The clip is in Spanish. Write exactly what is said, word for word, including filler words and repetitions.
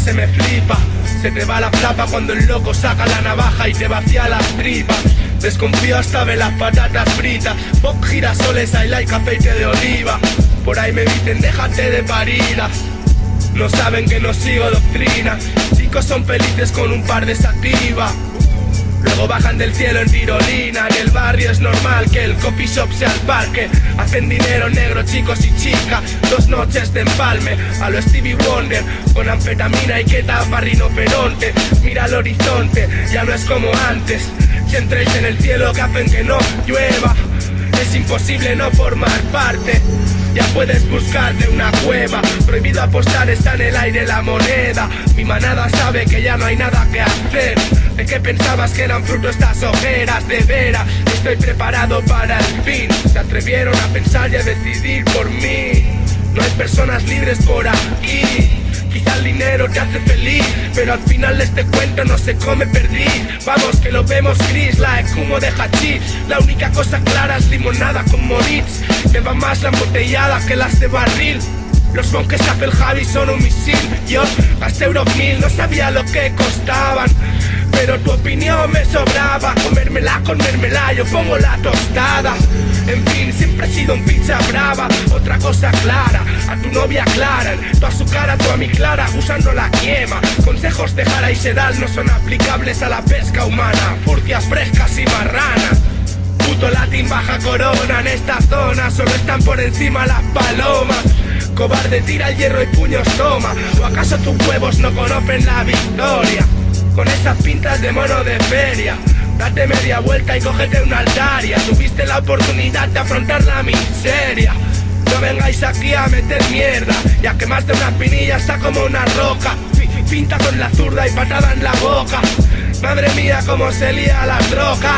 se me flipa. Se te va la flapa cuando el loco saca la navaja y te vacía las tripas. Desconfío hasta ver las patatas fritas. Pop, girasoles, I like aceite de oliva. Por ahí me dicen déjate de paridas. No saben que no sigo doctrina. Chicos son felices con un par de sativa. Luego bajan del cielo en tirolina. En el barrio es normal que el coffee shop sea el parque. Hacen dinero negro chicos y chicas. Dos noches de empalme a lo Stevie Wonder, con anfetamina y ketamina rinoperonte. Mira el horizonte, ya no es como antes. Si entréis en el cielo que hacen que no llueva. Es imposible no formar parte. Ya puedes buscarte una cueva. Prohibido apostar, está en el aire la moneda. Mi manada sabe que ya no hay nada que hacer. ¿De qué pensabas que eran fruto estas ojeras? De veras, estoy preparado para el fin. Se atrevieron a pensar y a decidir por mí. No hay personas libres por aquí. Quizá el dinero te hace feliz, pero al final de este cuento no se come perdiz. Vamos que lo vemos gris, like humo de hachís. La única cosa clara es limonada con Moritz. Me va más la embotellada que las de barril. Los bonques que hace el Javi son un misil. Yo gasté euro mil, no sabía lo que costaban, pero tu opinión me sobraba. Comérmela con mermelada, yo pongo la tostada. En fin, siempre he sido un pizza brava. Otra cosa clara, a tu novia aclaran. Tú a su cara, tú a mi clara, usando la quema. Consejos de Jara y Sedal no son aplicables a la pesca humana. Furcias frescas y marranas. Puto latín baja corona, en esta zona solo están por encima las palomas. Cobarde tira el hierro y puños toma. ¿O acaso tus huevos no conocen la victoria? Con esas pintas de mono de feria, date media vuelta y cógete una altaria. Tuviste la oportunidad de afrontar la miseria. No vengáis aquí a meter mierda, ya que más de una espinilla está como una roca. Pinta con la zurda y patada en la boca. Madre mía, cómo se lía la troca.